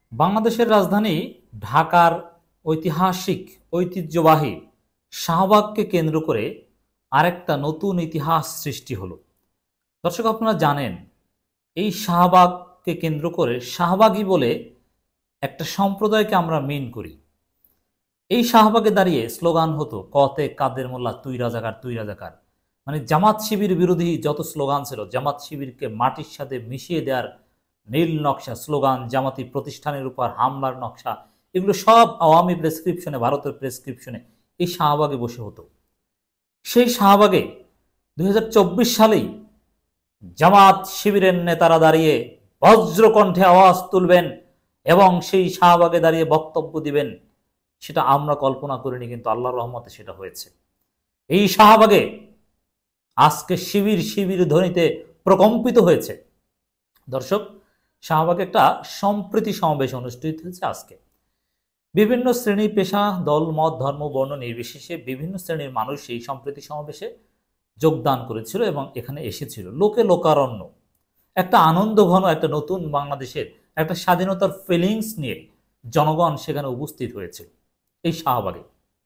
বাংলাদেশের রাজধানী ঢাকার ঐতিহাসিক ঐতিহ্যবাহী শাহবাগকে কেন্দ্র করে আরেকটা নতুন ইতিহাস সৃষ্টি হলো। দর্শক, আপনারা জানেন এই শাহবাগকে কেন্দ্র করে শাহবাগী বলে একটা সম্প্রদায়কে আমরা মেন করি। এই শাহবাগে দাঁড়িয়ে স্লোগান হতো, কতে কাদের মোল্লা তুই রাজাকার তুই রাজাকার। মানে জামাত শিবির বিরোধী যত স্লোগান ছিল, জামাত শিবিরকে মাটির সাথে মিশিয়ে দেওয়ার নীল নকশা স্লোগান, জামাতি প্রতিষ্ঠানের উপর হামলার নকশা, এগুলো সব আওয়ামী প্রেসক্রিপশনে, ভারতের প্রেসক্রিপশনে এই শাহবাগে বসে হতো। সেই শাহবাগে 2024 সালেই জামাত শিবিরের নেতারা দাঁড়িয়ে বজ্রকণ্ঠে আওয়াজ তুলবেন এবং সেই শাহবাগে দাঁড়িয়ে বক্তব্য দিবেন, সেটা আমরা কল্পনা করিনি, কিন্তু আল্লাহর রহমতে সেটা হয়েছে। এই শাহবাগে আজকে শিবির শিবির ধ্বনিতে প্রকম্পিত হয়েছে। দর্শক, শাহবাগে একটা সম্প্রীতি সমাবেশ অনুষ্ঠিত হয়েছে আজকে। বিভিন্ন শ্রেণী পেশা, দল মত ধর্ম বর্ণ নির্বিশেষে বিভিন্ন শ্রেণীর মানুষ এই সম্প্রীতি সমাবেশে যোগদান করেছিল এবং এখানে এসেছিল। লোকে লোকারণ্য, একটা আনন্দ ঘন একটা নতুন বাংলাদেশের একটা স্বাধীনতার ফিলিংস নিয়ে জনগণ সেখানে উপস্থিত হয়েছিল এই শাহবাগে।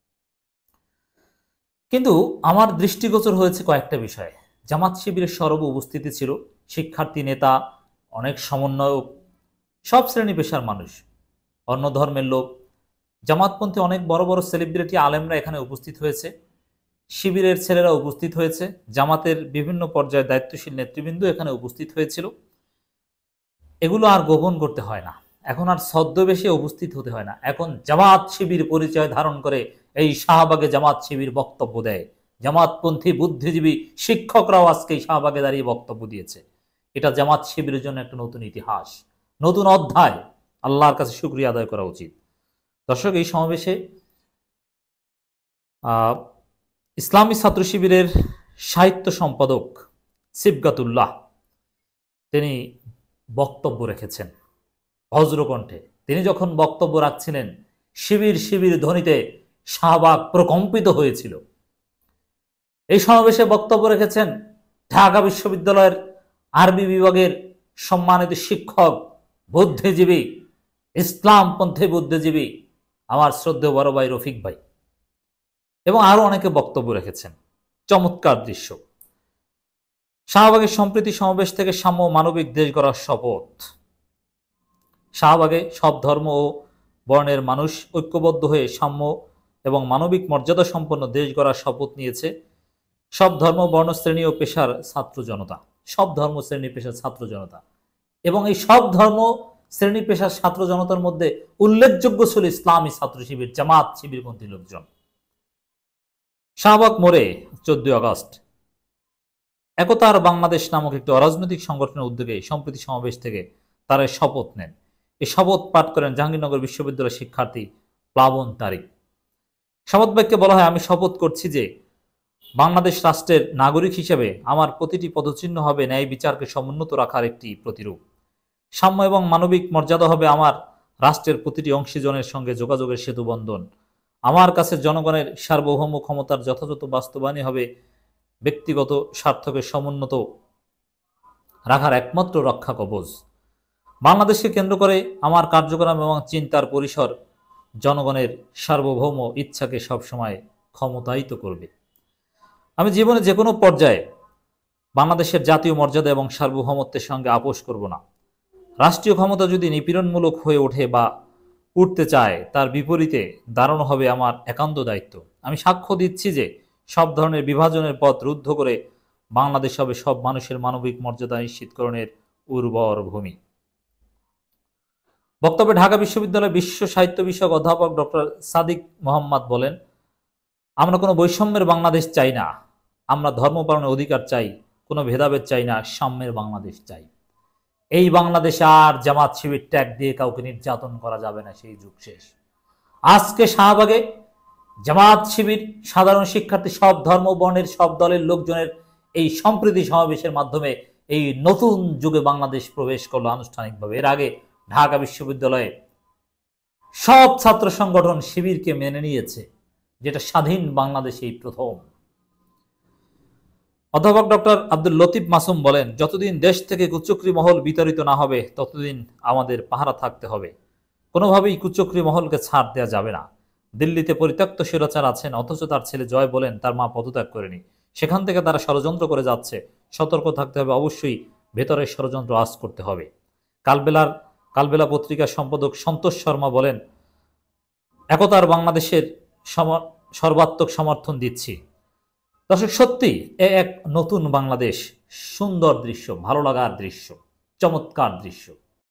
কিন্তু আমার দৃষ্টিগোচর হয়েছে কয়েকটা বিষয়ে। জামাত শিবিরের সরব উপস্থিতি ছিল, শিক্ষার্থী, নেতা, অনেক সমন্বয়ক, সব শ্রেণী পেশার মানুষ, অন্য ধর্মের লোক, জামাতপন্থী অনেক বড় বড় সেলিব্রিটি আলেমরা এখানে উপস্থিত হয়েছে, শিবিরের ছেলেরা উপস্থিত হয়েছে, জামাতের বিভিন্ন পর্যায়ের দায়িত্বশীল নেতৃবৃন্দ এখানে উপস্থিত হয়েছিল। এগুলো আর গোপন করতে হয় না, এখন আর ছদ্মবেশে উপস্থিত হতে হয় না। এখন জামাত শিবির পরিচয় ধারণ করে এই শাহবাগে জামাত শিবির বক্তব্য দেয়। জামাতপন্থী বুদ্ধিজীবী শিক্ষকরাও আজকে এই শাহবাগে দাঁড়িয়ে বক্তব্য দিয়েছে। এটা জামাত শিবিরের জন্য একটা নতুন ইতিহাস, নতুন অধ্যায়। আল্লাহর কাছে শুকরিয়া আদায় করা উচিত। দর্শক, এই সমাবেশে ইসলামী ছাত্র শিবিরের সাহিত্য সম্পাদক সিবগাতুল্লাহ তিনি বক্তব্য রেখেছেন বজ্রকণ্ঠে। তিনি যখন বক্তব্য রাখছিলেন, শিবির শিবির ধ্বনিতে শাহবাগ প্রকম্পিত হয়েছিল। এই সমাবেশে বক্তব্য রেখেছেন ঢাকা বিশ্ববিদ্যালয়ের আরবি বিভাগের সম্মানিত শিক্ষক, বুদ্ধিজীবী, ইসলামপন্থী বুদ্ধিজীবী আমার শ্রদ্ধেয় বড় ভাই রফিক ভাই, এবং আরো অনেকে বক্তব্য রেখেছেন। চমৎকার দৃশ্য। শাহবাগের সম্প্রীতি সমাবেশ থেকে সাম্য মানবিক দেশ গড়ার শপথ। শাহবাগে সব ধর্ম ও বর্ণের মানুষ ঐক্যবদ্ধ হয়ে সাম্য এবং মানবিক মর্যাদা সম্পন্ন দেশ গড়ার শপথ নিয়েছে। সব ধর্ম, বর্ণ, শ্রেণী ও পেশার ছাত্র জনতা, সব ধর্ম শ্রেণী পেশার ছাত্র জনতা, এবং এই সব ধর্ম শ্রেণী পেশার ছাত্র জনতার মধ্যে উল্লেখযোগ্য ছিল ইসলামী ছাত্র শিবির, জামাত শিবিরপন্থী লোকজন। শাহবাগ মোড়ে 14 আগস্ট একতার বাংলাদেশ নামক একটি অরাজনৈতিক সংগঠনের উদ্যোগে সম্প্রীতি সমাবেশ থেকে তারা শপথ নেন। এই শপথ পাঠ করেন জাহাঙ্গীরনগর বিশ্ববিদ্যালয়ের শিক্ষার্থী প্লাবন তারিক। শপথ বাক্যে বলা হয়, আমি শপথ করছি যে বাংলাদেশ রাষ্ট্রের নাগরিক হিসেবে আমার প্রতিটি পদচিহ্ন হবে ন্যায় বিচারকে সমুন্নত রাখার একটি প্রতিরূপ। সাম্য এবং মানবিক মর্যাদা হবে আমার রাষ্ট্রের প্রতিটি অংশীজনের সঙ্গে যোগাযোগের সেতু বন্ধন। আমার কাছে জনগণের সার্বভৌম ক্ষমতার যথাযথ বাস্তবায়নই হবে ব্যক্তিগত স্বার্থকে সমুন্নত রাখার একমাত্র রক্ষা কবচ। বাংলাদেশকে কেন্দ্র করে আমার কার্যক্রম এবং চিন্তার পরিসর জনগণের সার্বভৌম ইচ্ছাকে সবসময় ক্ষমতায়িত করবে। আমি জীবনে যে কোনো পর্যায়ে বাংলাদেশের জাতীয় মর্যাদা এবং সার্বভৌমত্বের সঙ্গে আপোষ করব না। রাষ্ট্রীয় ক্ষমতা যদি নিপীড়নমূলক হয়ে ওঠে বা উঠতে চায়, তার বিপরীতে দাঁড়ানো হবে আমার একান্ত দায়িত্ব। আমি সাক্ষ্য দিচ্ছি যে সব ধরনের বিভাজনের পথ রুদ্ধ করে বাংলাদেশ হবে সব মানুষের মানবিক মর্যাদা নিশ্চিতকরণের উর্বর ভূমি। বক্তব্যে ঢাকা বিশ্ববিদ্যালয়ের বিশ্ব সাহিত্য বিষয়ক অধ্যাপক ডক্টর সাদিক মোহাম্মদ বলেন, আমরা কোনো বৈষম্যের বাংলাদেশ চাই না, আমরা ধর্ম পালনের অধিকার চাই, কোনো ভেদাভেদ চাই না, সাম্যের বাংলাদেশ চাই। এই বাংলাদেশে আর জামাত শিবির ট্যাগ দিয়ে কাউকে নির্যাতন করা যাবে না, সেই যুগ শেষ। আজকে শাহবাগে জামাত শিবির, সাধারণ শিক্ষার্থী, সব ধর্ম বর্ণের সব দলের লোকজনের এই সম্প্রীতি সমাবেশের মাধ্যমে এই নতুন যুগে বাংলাদেশ প্রবেশ করলো আনুষ্ঠানিকভাবে। এর আগে ঢাকা বিশ্ববিদ্যালয়ে সব ছাত্র সংগঠন শিবিরকে মেনে নিয়েছে, যেটা স্বাধীন বাংলাদেশে প্রথম। অধ্যাপক ডক্টর আব্দুল লতিফ মাসুম বলেন, যতদিন দেশ থেকে কুচক্রী মহল বিতাড়িত না হবে ততদিন আমাদের পাহারা থাকতে হবে। কোনোভাবেই কুচক্রী মহলকে ছাড় দেওয়া যাবে না। দিল্লিতে পরিত্যক্ত স্বৈরাচার আছেন, অথচ তার ছেলে জয় বলেন তার মা পদত্যাগ করেনি। সেখান থেকে তারা ষড়যন্ত্র করে যাচ্ছে। সতর্ক থাকতে হবে, অবশ্যই ভেতরের ষড়যন্ত্র আঁচ করতে হবে। কালবেলা পত্রিকার সম্পাদক সন্তোষ শর্মা বলেন, একতার বাংলাদেশের সর্বাত্মক সমর্থন দিচ্ছি। দর্শক, সত্যি এক নতুন বাংলাদেশ, সুন্দর দৃশ্য, ভালো লাগার দৃশ্য, চমৎকার দৃশ্য।